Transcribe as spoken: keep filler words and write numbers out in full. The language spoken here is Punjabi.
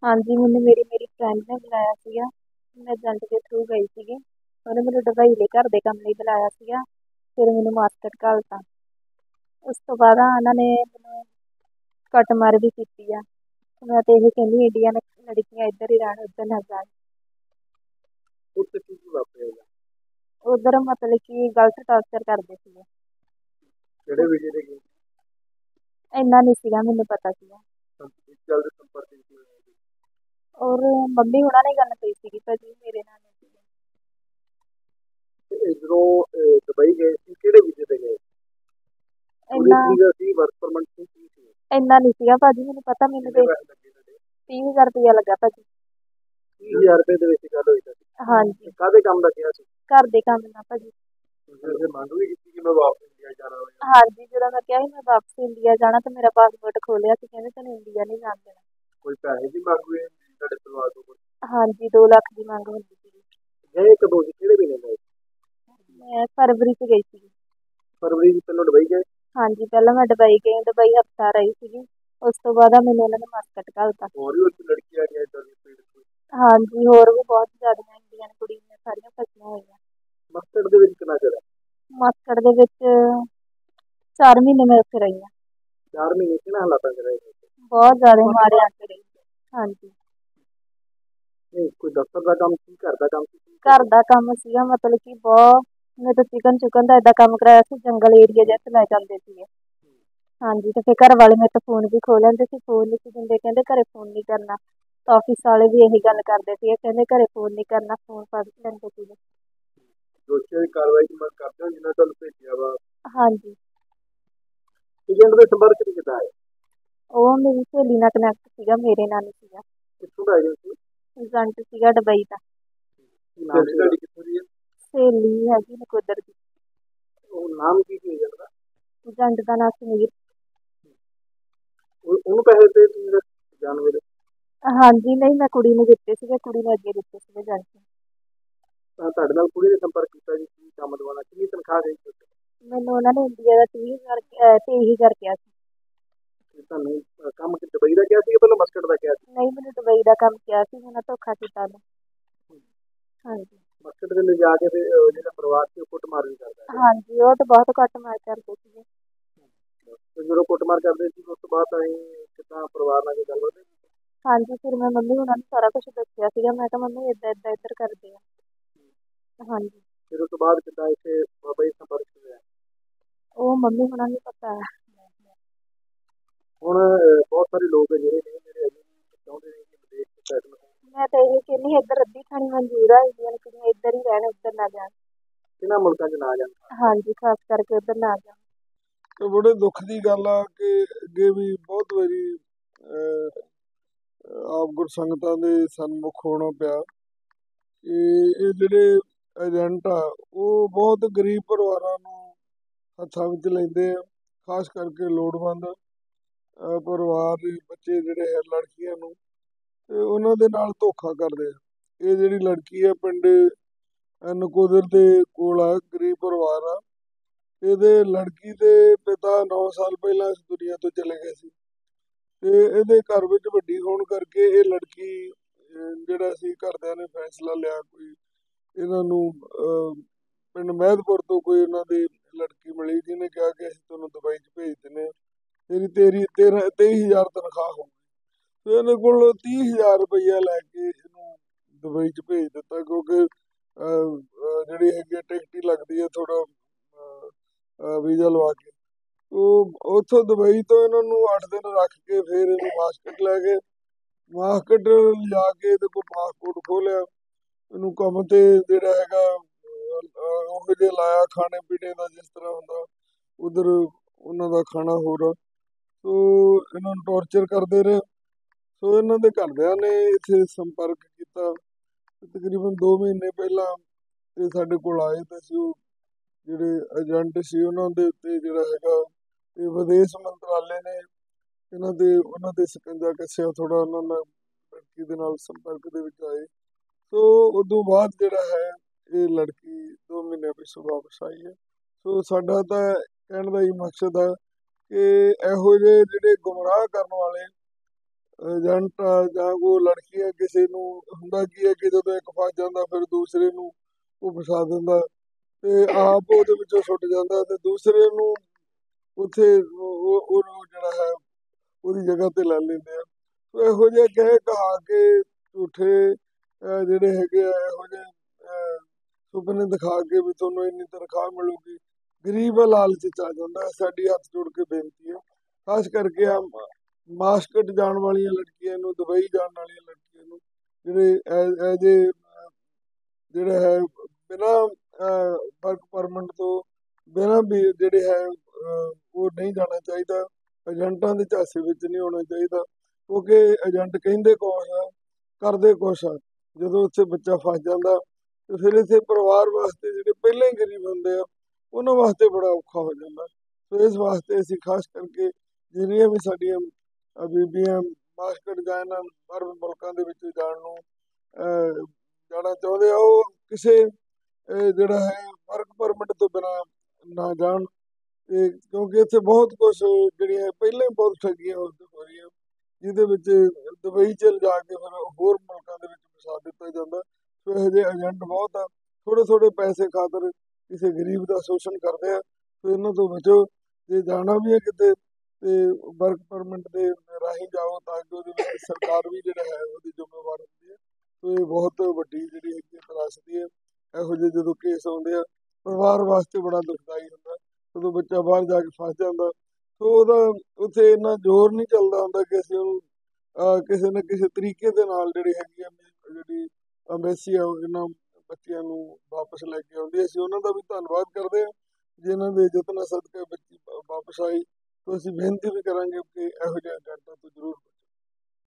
हाँ जी, मैंने मेरी मेरी फ्रेंड ने बुलाया ਸੀਗਾ। मैं ਏਜੰਟ ਦੇ ਥਰੂ ਗਈ ਸੀਗੀ। ਉਹਨੇ ਮੈਨੂੰ ਦੁਬਈ ਲਈ ਘਰ ਦੇ ਕੰਮ ਲਈ ਬੁਲਾਇਆ ਸੀਗਾ। ਫਿਰ ਮੈਨੂੰ ਮਾਸਕਟ ਘੱਲਤਾ। ਉਸ ਤੋਂ ਬਾਅਦ ਉਹਨਾਂ ਨੇ ਮੈਨੂੰ ਕੁੱਟਮਾਰ ਵੀ ਕੀਤੀ ਆ। ਮੈਂ ਤਾਂ ਇਹੀ ਕਹਿੰਦੀ ਇੰਡੀਅਨ ਲੜਕੀਆਂ ਇੱਧਰ ਹੀ ਰਹਿਣ, ਉੱਧਰ ਨਾ ਜਾਣ। ਉੱਥੇ ਕੀ ਕੀ ਵਾਪਰਿਆ ਹੈਗਾ? ਉੱਧਰ ਮਤਲਬ ਕਿ ਗਲਤ ਟਾਰਚਰ ਕਰਦੇ ਸੀਗੇ। ਕਿਹੜੇ ਵਿਜੇ ਦੇ ਗਏ? ਇੰਨਾ ਨਹੀਂ ਸੀਗਾ ਮੈਨੂੰ ਪਤਾ ਸੀਗਾ। ਇਸ ਗੱਲ ਦੇ ਸੰਪਰਕ ਵਿੱਚ ਹੋਏ ਹੈਗੇ? ਔਰ ਮੰਮੀ ਹੁਣਾਂ ਨੇ ਗੱਲ ਕਹੀ ਸੀਗੀ ਭਾਜੀ ਮੇਰੇ ਨਾਲ ਨਹੀਂ ਸੀਗੀ। ਤੇ ਇੱਧਰੋਂ ਅਹ, ਦੁਬਈ ਗਏ ਸੀ, ਕਿਹੜੇ ਵਿਜੇ ਤੇ ਗਏ? ਇੰਨਾ ਟੂਰਿਸਟ ਵੀਜ਼ਾ ਸੀ, ਵਰਕ ਪਰਮਿਟ ਸੀ, ਕੀ ਸੀ? ਇੰਨਾ ਨਹੀਂ ਸੀਗਾ ਭਾਜੀ, ਮੈਨੂੰ ਪਤਾ ਮੈਨੂੰ ਕਿੰਨੇ ਤੇ ਪੈਸੇ ਲੱਗੇ ਤੁਹਾਡੇ? ਤੀਹ ਹਜ਼ਾਰ ਰੁਪਇਆ ਲੱਗਾ ਭਾਜੀ। ਤੀਹ ਹਜ਼ਾਰ ਰੁਪਏ ਦੇ ਵਿੱਚ ਗੱਲ ਹੋਈ ਤੁਹਾਡੀ? ਹਾਂਜੀ, ਕਾਹਦੇ ਕੰਮ ਦਾ ਕਿਹਾ ਸੀ? ਘਰ ਦੇ ਕੰਮ ਨਾਲ ਭਾਜੀ। ਤੁਸੀਂ ਉਹਦੇ ਮੰਗ ਵੀ ਕੀਤੀ ਕਿ ਮੈਂ ਵਾਪਸ ਇੰਡੀਆ ਜਾਣਾ ਹੋਇਆ? ਹਾਂਜੀ, ਜਦੋਂ ਮੈਂ ਕਿਹਾ ਸੀ ਮੈਂ ਵਾਪਸ ਇੰਡੀਆ ਜਾਣਾ ਤੇ ਮੇਰਾ ਪਾਸਪੋਰਟ ਖੋਲਿਆ ਸੀ, ਕਹਿੰਦੇ ਤੈਨੂੰ ਇੰਡੀਆ ਨਹੀਂ ਜਾਣ ਦੇਣਾ। ਕੋਈ ਪੈਸੇ ਦੀ ਮੰਗ ਹੋਈ ਤੁਹਾਡੇ ਪਰਿਵਾਰ ਤੋਂ? ਕੋਈ ਹਾਂਜੀ, ਦੋ ਲੱਖ ਦੀ ਮੰਗ ਹੁੰਦੀ ਸੀਗੀ। ਗਏ ਕਦੋਂ ਸੀ, ਕਿਹੜੇ ਮਹੀਨੇ ਗਏ? ਮੈਂ ਫਰਵਰੀ 'ਚ ਗਈ ਸੀਗੀ। ਫਰਵਰੀ ਵਿੱਚ ਪਹਿਲਾਂ ਦੁਬਈ ਗਏ? ਹਾਂਜੀ, ਪਹਿਲਾਂ ਮੈਂ ਦੁਬਈ ਗਈ, ਦੁਬਈ ਹਫ਼ਤਾ ਰਹੀ ਸੀਗੀ। ਉਸ ਤੋਂ ਬਾਅਦ ਮੈਨੂੰ ਉਹਨਾਂ ਨੇ ਮਾਸਕਟ ਘੱਲਤਾ। ਹੋਰ ਵੀ ਉੱਥੇ ਲੜਕੀਆਂ ਆ ਗਈਆਂ ਇੱਦਾਂ ਦੀ ਭੀੜ ਕੋਈ? ਹਾਂਜੀ, ਹੋਰ ਵੀ ਬਹੁਤ ਜ਼ਿਆਦੀਆਂ ਇੰਡੀਅਨ ਕੁੜੀਆਂ ਸਾਰੀਆਂ ਫਸੀਆਂ ਹੋਈਆਂ। ਮਸਕਟ ਦੇ ਵਿੱਚ ਕਿੰਨਾ ਚਿਰ ਹੈ? ਮਾਸਕਟ ਦੇ ਵਿੱਚ ਚਾਰ ਮਹੀਨੇ ਮੈਂ ਉੱਥੇ ਰਹੀ ਹਾਂ। ਚਾਰ ਮਹੀਨੇ ਕਿਹਨਾਂ ਹਾਲਾਤਾਂ ਚ ਰਹੇ? ਬਹੁਤ ਜ਼ਿਆਦਾ ਮਾੜੇ ਆ ਕੇ ਰਹੀ। ਹਾਂਜੀ, ਨਹੀਂ ਕੋਈ ਦਫ਼ਤਰ ਦਾ ਕੰਮ ਸੀ, ਘਰ ਦਾ ਕੰਮ ਸੀ, ਕੀ ਘਰ ਸੀ? ਦਾ ਕੰਮ ਸੀਗਾ ਮਤਲਬ ਕਿ ਬਹੁਤ ਮੈਂ ਤਾਂ ਚਿਕਨ ਚੁਕਨ ਦਾ ਏਦਾਂ ਕੰਮ ਕਰਾਇਆ ਸੀ, ਜੰਗਲ ਏਰੀਆ ਜਿਹਾ ਲੈ ਜਾਂਦੇ ਸੀਗੇ। ਹਾਂਜੀ, ਤੇ ਫਿਰ ਘਰ ਵਾਲੇ ਮੇਰੇ ਤੋਂ ਫੋਨ ਵੀ ਖੋਹ ਲੈਂਦੇ ਸੀ, ਫੋਨ ਨਹੀਂ ਸੀ ਦਿੰਦੇ, ਕਹਿੰਦੇ ਘਰੇ ਫੋਨ ਨਹੀਂ ਕਰਨਾ। ਆਫਿਸ ਵਾਲੇ ਵੀ ਇਹੀ ਗੱਲ ਕਰਦੇ ਸੀਗੇ, ਕਹਿੰਦੇ ਘਰੇ ਫੋਨ ਨਹੀਂ ਕਰਨਾ, ਫੋਨ ਫੜ ਲੈਂਦੇ ਸੀਗੇ। ਦੋਸ਼ੀਆਂ ਦੀ ਕਾਰਵਾਈ ਦੀ ਮੰਗ ਕਰਦੇ ਹੋ ਜਿਨ੍ਹਾਂ ਤੁਹਾਨੂੰ ਭੇਜਿਆ ਵਾ? ਹਾਂਜੀ, ਏਜੰਟ ਦੇ ਸੰਪਰਕ ਵਿੱਚ ਕਿੱਦਾਂ ਹੈ? ਉਹ ਮੇਰੀ ਸਹੇਲੀ ਨਾਲ ਕਨੈਕਟ ਸੀਗਾ, ਮੇਰੇ ਨਾਲ ਨਹੀਂ ਸੀਗਾ। ਕਿੱਥੋਂ ਦਾ ਏਜੰਟ ਸੀ? ਏਜੰਟ ਸੀਗਾ ਦੁਬਈ ਦਾ। ਨਾਮ ਸੀ ਤੁਹਾਡੀ ਕਿੱਥੋਂ ਦੀ ਹੈ? ਸਹੇਲੀ ਹੈਗੀ ਨਕੋਦਰ ਦੀ। ਉਹ ਨਾਮ ਕੀ ਸੀ ਏਜੰਟ ਦਾ? ਏਜੰਟ ਦਾ ਨਾਂ ਸਮੀਰ। ਉਹ- ਉਹਨੂੰ ਪੈਸੇ ਦੇ ਤੁਸੀਂ ਜਾਣ ਵੇਲੇ? ਹਾਂਜੀ, ਨਹੀਂ ਮੈਂ ਕੁੜੀ ਨੂੰ ਦਿੱਤੇ ਸੀਗੇ, ਕੁੜੀ ਨੇ ਅੱਗੇ ਦਿੱਤੇ ਸੀਗੇ ਏਜੰਟ ਨੂੰ। ਤਾਂ ਤੁਹਾਡੇ ਨਾਲ ਕੁੜੀ ਨੇ ਸੰਪਰਕ ਕੀਤਾ ਜੀ, ਕੀ ਕੰਮ ਦਵਾਉਣਾ, ਕਿੰਨੀ ਤਨਖਾਹ ਗਈ ਸੀ? ਮੈਨੂੰ ਉਹਨਾਂ ਨੇ ਇੰਡੀਆ ਦਾ ਤੀਹ ਹਜ਼ਾਰ ਅਹ ਤੇਈ ਹਜ਼ਾਰ ਕਿਹਾ ਸੀ। ਤੇ ਤੁਹਾਨੂੰ ਅਹ, ਕੰਮ ਕਿ ਦੁਬਈ ਦਾ ਕਿਹਾ ਸੀ ਜਾਂ ਪਹਿਲਾਂ ਮਸਕਟ ਦਾ ਕਿਹਾ ਸੀ? ਨਹੀਂ, ਮੈਨੂੰ ਦੁਬਈ ਦਾ ਕੰਮ ਕਿਹਾ ਸੀ, ਉਹਨਾਂ ਧੋਖਾ ਕੀਤਾ ਉਹਨੇ। ਹਾਂਜੀ, ਮਸਕਟ ਦੇ ਲਿਜਾ ਕੇ ਫਿਰ ਅਹ, ਜਿਹੜਾ ਪਰਿਵਾਰ ਸੀ ਉਹ ਕੁੱਟਮਾਰ ਵੀ ਕਰਦਾ ਹੈ? ਹਾਂਜੀ, ਉਹ ਤਾਂ ਬਹੁਤ ਘੱਟ ਮਾਰ ਕਰਦੇ ਸੀਗੇ। ਤੇ ਜਦੋਂ ਕੁੱਟਮਾਰ ਕਰਦੇ ਸੀ ਉਸ ਤੋਂ ਬਾਅਦ ਅਸੀਂ ਕਿੱਦਾਂ ਪਰਿਵਾਰ ਨਾਲ ਗੱਲ ਕਰਦੇ? ਹਾਂਜੀ, ਫਿਰ ਮੈਂ ਮੰਮੀ ਉਹਨਾਂ ਨੂੰ ਸਾਰਾ ਕੁਝ ਦੱਸਿਆ ਸੀਗਾ, ਮੈਂ ਕਿਹਾ ਮੰਮੀ ਏਦਾਂ ਏਦਾਂ ਇੱਧਰ ਕਰਦੇ ਆ। ਹਾਂਜੀ, ਫਿਰ ਉਸ ਤੋਂ ਬਾਅਦ ਕਿੱਦਾਂ ਇੱਥੇ ਬਾਬਾ ਜੀ ਸੰਪਰਕ ਹੋਇਆ? ਉਹ ਮੰਮੀ ਉਹਨਾਂ ਨੂੰ ਪਤਾ ਹੈ। ਹੁਣ ਅਹ, ਬਹੁਤ ਸਾਰੇ ਲੋਕ ਆ ਜਿਹੜੇ ਨੇ ਜਿਹੜੇ ਅਜੇ ਵੀ ਚਾਹੁੰਦੇ ਨੇ ਕਿ ਵਿਦੇਸ਼ ਚ ਸੈਟਲ ਹੋਣ। ਮੈਂ ਤਾਂ ਇਹ ਕਹਿੰਦੀ ਇੱਧਰ ਅੱਧੀ ਖਾਣੀ ਮਨਜ਼ੂਰ ਆ, ਇੰਡੀਅਨ ਕੁੜੀਆਂ ਇੱਧਰ ਹੀ ਰਹਿਣ, ਉੱਧਰ ਨਾ ਜਾਣ। ਕਿਹਨਾਂ ਮੁਲਕਾਂ 'ਚ ਨਾ ਜਾਣ? ਹਾਂਜੀ, ਖਾਸ ਕਰਕੇ ਉੱਧਰ ਨਾ ਜਾਣ। ਤੇ ਬੜੇ ਦੁੱਖ ਦੀ ਗੱਲ ਆ ਕਿ ਅੱਗੇ ਵੀ ਬਹੁਤ ਵਾਰੀ ਅਹ, ਆਪ ਗੁਰਸੰਗਤਾਂ ਦੇ ਸਨਮੁਖ ਹੋਣਾ ਪਿਆ ਕਿ ਇਹ ਜਿਹੜੇ ਏਜੰਟ ਆ ਉਹ ਬਹੁਤ ਗਰੀਬ ਪਰਿਵਾਰਾਂ ਨੂੰ ਹੱਥਾਂ ਵਿੱਚ ਲੈਂਦੇ ਆ, ਖਾਸ ਕਰਕੇ ਲੋੜਵੰਦ ਅਹ, ਪਰਿਵਾਰ ਦੇ ਬੱਚੇ ਜਿਹੜੇ ਹੈ ਲੜਕੀਆਂ ਨੂੰ, ਤੇ ਉਹਨਾਂ ਦੇ ਨਾਲ ਧੋਖਾ ਕਰਦੇ ਆ। ਇਹ ਜਿਹੜੀ ਲੜਕੀ ਆ ਪਿੰਡ ਅਹ, ਨਕੋਦਰ ਦੇ ਕੋਲ ਆ, ਗਰੀਬ ਪਰਿਵਾਰ ਆ। ਇਹਦੇ ਲੜਕੀ ਦੇ ਪਿਤਾ ਨੌ ਸਾਲ ਪਹਿਲਾਂ ਇਸ ਦੁਨੀਆ ਤੋਂ ਚਲੇ ਗਏ ਸੀ ਤੇ ਇਹਦੇ ਘਰ ਵਿੱਚ ਵੱਡੀ ਹੋਣ ਕਰਕੇ ਇਹ ਲੜਕੀ ਅਹ, ਜਿਹੜਾ ਸੀ ਘਰਦਿਆਂ ਨੇ ਫੈਸਲਾ ਲਿਆ ਕੋਈ ਇਹਨਾਂ ਨੂੰ ਅਹ, ਪਿੰਡ ਮਹਿਦਪੁਰ ਤੋਂ ਕੋਈ ਇਹਨਾਂ ਦੀ ਲੜਕੀ ਮਿਲੀ ਜਿਹਨੇ ਕਿਹਾ ਕਿ ਅਸੀਂ ਤੁਹਾਨੂੰ ਦੁਬਈ 'ਚ ਭੇਜ ਦਿੰਦੇ ਹਾਂ, ਤੇਰੀ ਤੇਰੀ ਤੇਰਾਂ ਤੇਈ ਹਜ਼ਾਰ ਤਨਖਾਹ ਹੋਊਗੀ। ਤੇ ਇਹਨੇ ਕੋਲ ਤੀਹ ਹਜ਼ਾਰ ਰੁਪਈਆ ਲੈ ਕੇ ਇਹਨੂੰ ਦੁਬਈ 'ਚ ਭੇਜ ਦਿੱਤਾ ਕਿਉਂਕਿ ਅਹ, ਅਹ, ਜਿਹੜੀ ਹੈਗੀ ਟਿਕਟ ਹੀ ਲੱਗਦੀ ਹੈ ਥੋੜਾ ਵੀਜ਼ਾ ਲਵਾ ਕੇ। ਉਹ ਉੱਥੋਂ ਦੁਬਈ ਤੋਂ ਇਹਨਾਂ ਨੂੰ ਅੱਠ ਦਿਨ ਰੱਖ ਕੇ ਫਿਰ ਇਹਨੂੰ ਮਾਸਕਟ ਲੈ ਗਏ। ਮਾਸਕਟ ਲਿਜਾ ਕੇ ਇਹਦੇ ਕੋਲ ਪਾਸਪੋਰਟ ਖੋਲਿਆ, ਇਹਨੂੰ ਕੰਮ ਤੇ ਜਿਹੜਾ ਹੈਗਾ ਅਹ, ਉਹ ਜਿਹੇ ਲਾਇਆ ਖਾਣੇ ਪੀਣੇ ਦਾ ਜਿਸ ਤਰ੍ਹਾਂ ਹੁੰਦਾ ਉਧਰ ਉਹਨਾਂ ਦਾ ਖਾਣਾ ਹੋਰ ਆ। ਸੋ ਇਹਨਾਂ ਨੂੰ ਟੌਰਚਰ ਕਰਦੇ ਰਹੇ। ਸੋ ਇਹਨਾਂ ਦੇ ਘਰਦਿਆਂ ਨੇ ਇੱਥੇ ਸੰਪਰਕ ਕੀਤਾ। ਤਕਰੀਬਨ ਦੋ ਮਹੀਨੇ ਪਹਿਲਾਂ ਇਹ ਸਾਡੇ ਕੋਲ ਆਏ ਤੇ ਅਸੀਂ ਉਹ ਜਿਹੜੇ ਏਜੰਟ ਸੀ ਉਹਨਾਂ ਦੇ ਉੱਤੇ ਜਿਹੜਾ ਹੈਗਾ ਇਹ ਵਿਦੇਸ਼ ਮੰਤਰਾਲੇ ਨੇ ਇਹਨਾਂ ਦੇ ਉਹਨਾਂ ਦੇ ਸਕੰਜਾ ਕੱਸਿਆ ਥੋੜਾ, ਉਹਨਾਂ ਨਾਲ ਲੜਕੀ ਦੇ ਨਾਲ ਸੰਪਰਕ ਦੇ ਵਿੱਚ ਆਏ। ਸੋ ਉਦੋਂ ਬਾਅਦ ਜਿਹੜਾ ਹੈ ਇਹ ਲੜਕੀ ਦੋ ਮਹੀਨੇ ਪਿੱਛੋਂ ਵਾਪਸ ਆਈ ਹੈ। ਸੋ ਸਾਡਾ ਤਾਂ ਕਹਿਣ ਦਾ ਹੀ ਮਕਸਦ ਹੈ ਕਿ ਇਹੋ ਜਿਹੇ ਜਿਹੜੇ ਗੁੰਮਰਾਹ ਕਰਨ ਵਾਲੇ ਏਜੰਟ ਆ ਜਾਂ ਕੋਈ ਲੜਕੀਆਂ ਕਿਸੇ ਨੂੰ ਹੁੰਦਾ ਕੀ ਹੈ ਕਿ ਜਦੋਂ ਇੱਕ ਫਸ ਜਾਂਦਾ ਫਿਰ ਦੂਸਰੇ ਨੂੰ ਉਹ ਫਸਾ ਦਿੰਦਾ ਤੇ ਆਪ ਉਹਦੇ ਵਿੱਚੋਂ ਛੁੱਟ ਜਾਂਦਾ ਤੇ ਦੂਸਰੇ ਨੂੰ ਉੱਥੇ ਉਹ ਉਹ- ਉਹਨੂੰ ਜਿਹੜਾ ਹੈ ਉਹਦੀ ਜਗ੍ਹਾ ਤੇ ਲੈ ਲੈਂਦੇ ਆ। ਸੋ ਇਹੋ ਜਿਹੇ ਕਹਿ ਕਹਾ ਕੇ ਝੂਠੇ ਅਹ ਜਿਹੜੇ ਹੈਗੇ ਆ ਇਹੋ ਜਿਹੇ ਅਹ ਸੁਪਨੇ ਦਿਖਾ ਕੇ ਵੀ ਤੁਹਾਨੂੰ ਇੰਨੀ ਤਨਖਾਹ ਮਿਲੂਗੀ, ਗਰੀਬ ਲਾਲਚ ਚ ਆ ਜਾਂਦਾ ਹੈ। ਸਾਡੀ ਹੱਥ ਜੋੜ ਕੇ ਬੇਨਤੀ ਹੈ, ਖਾਸ ਕਰਕੇ ਆ ਮਾਸਕਟ ਜਾਣ ਵਾਲੀਆਂ ਲੜਕੀਆਂ ਨੂੰ, ਦੁਬਈ ਜਾਣ ਵਾਲੀਆਂ ਲੜਕੀਆਂ ਨੂੰ, ਜਿਹੜੇ ਐਜੇ ਜਿਹੜਾ ਹੈ ਬਿਨਾਂ ਵਰਕ ਪਰਮਿਟ ਤੋਂ ਬਿਨਾਂ ਵੀ ਜਿਹੜੇ ਹੈ ਅਹ, ਉਹ ਨਹੀਂ ਜਾਣਾ ਚਾਹੀਦਾ। ਏਜੰਟਾਂ ਦੇ ਝਾਂਸੇ ਵਿੱਚ ਨਹੀਂ ਹੋਣਾ ਚਾਹੀਦਾ, ਕਿਉਂਕਿ ਏਜੰਟ ਕਹਿੰਦੇ ਕੁਛ ਆ ਕਰਦੇ ਕੁਛ ਆ। ਜਦੋਂ ਉੱਥੇ ਬੱਚਾ ਫਸ ਜਾਂਦਾ ਤੇ ਫਿਰ ਇੱਥੇ ਪਰਿਵਾਰ ਵਾਸਤੇ ਜਿਹੜੇ ਪਹਿਲਾਂ ਹੀ ਗਰੀਬ ਹੁੰਦੇ ਆ ਉਹਨਾਂ ਵਾਸਤੇ ਬੜਾ ਔਖਾ ਹੋ ਜਾਂਦਾ। ਸੋ ਇਸ ਵਾਸਤੇ ਅਸੀਂ ਖਾਸ ਕਰਕੇ ਜਿਹੜੀਆਂ ਵੀ ਸਾਡੀਆਂ ਅਹ, ਬੀਬੀਆਂ ਮਾਸਕਟ ਜਾਂ ਇਹਨਾਂ ਬਾਹਰ ਮੁਲਕਾਂ ਦੇ ਵਿੱਚ ਜਾਣ ਨੂੰ ਅਹ, ਜਾਣਾ ਚਾਹੁੰਦੇ ਆ, ਉਹ ਕਿਸੇ ਅਹ, ਜਿਹੜਾ ਹੈ ਵਰਕ ਪਰਮਿਟ ਤੋਂ ਬਿਨਾਂ ਨਾ ਜਾਣ। ਤੇ ਕਿਉਂਕਿ ਇੱਥੇ ਬਹੁਤ ਕੁਛ ਜਿਹੜੀਆਂ ਪਹਿਲਾਂ ਹੀ ਬਹੁਤ ਠੱਗੀਆਂ ਹੋ ਹੋ ਰਹੀਆਂ, ਜਿਹਦੇ ਵਿੱਚ ਦੁਬਈ ਚ ਜਾ ਕੇ ਫਿਰ ਹੋਰ ਮੁਲਕਾਂ ਦੇ ਵਿੱਚ ਫਸਾ ਦਿੱਤਾ ਜਾਂਦਾ। ਸੋ ਇਹੋ ਜਿਹੇ ਏਜੰਟ ਬਹੁਤ ਆ, ਥੋੜੇ ਥੋੜੇ ਪੈਸੇ ਖਾਤਰ ਕਿਸੇ ਗਰੀਬ ਦਾ ਸ਼ੋਸ਼ਣ ਕਰਦੇ ਆ। ਸੋ ਇਹਨਾਂ ਤੋਂ ਬਚੋ, ਜੇ ਜਾਣਾ ਵੀ ਹੈ ਕਿਤੇ ਤੇ ਵਰਕ ਪਰਮਿਟ ਦੇ ਰਾਹੀਂ ਜਾਓ ਤਾਂ ਕਿ ਉਹਦੇ ਵਿੱਚ ਸਰਕਾਰ ਵੀ ਜਿਹੜਾ ਹੈ ਉਹਦੀ ਜ਼ਿੰਮੇਵਾਰ ਹੁੰਦੀ ਹੈ। ਸੋ ਇਹ ਬਹੁਤ ਵੱਡੀ ਜਿਹੜੀ ਹੈਗੀ ਤਰਾਸਦੀ ਹੈ। ਇਹੋ ਜਿਹੇ ਜਦੋਂ ਕੇਸ ਆਉਂਦੇ ਆ ਪਰਿਵਾਰ ਵਾਸਤੇ ਬੜਾ ਦੁਖਦਾਈ ਹੁੰਦਾ, ਜਦੋਂ ਬੱਚਾ ਬਾਹਰ ਜਾ ਕੇ ਫਸ ਜਾਂਦਾ। ਸੋ ਉਹਦਾ ਉੱਥੇ ਇੰਨਾ ਜ਼ੋਰ ਨਹੀਂ ਚੱਲਦਾ ਹੁੰਦਾ ਕਿ ਅਸੀਂ ਉਹਨੂੰ ਅਹ, ਕਿਸੇ ਨਾ ਕਿਸੇ ਤਰੀਕੇ ਦੇ ਨਾਲ ਜਿਹੜੀ ਹੈਗੀ ਆ ਜਿਹੜੀ ਅੰਬੈਸੀ ਆ ਉਹ ਇਹਨਾਂ ਬੱਚਿਆਂ ਨੂੰ ਵਾਪਸ ਲੈ ਕੇ ਆਉਂਦੀ ਹੈ। ਅਸੀਂ ਉਹਨਾਂ ਦਾ ਵੀ ਧੰਨਵਾਦ ਕਰਦੇ ਹਾਂ ਜਿਨ੍ਹਾਂ ਦੇ ਯਤਨਾਂ ਸਦਕਾ ਬੱਚੀ ਵਾਪਸ ਆਈ। ਸੋ ਅਸੀਂ ਬੇਨਤੀ ਵੀ ਕਰਾਂਗੇ ਕਿ ਇਹੋ ਜਿਹੇ ਏਜੰਟਾਂ ਤੋਂ ਜ਼ਰੂਰ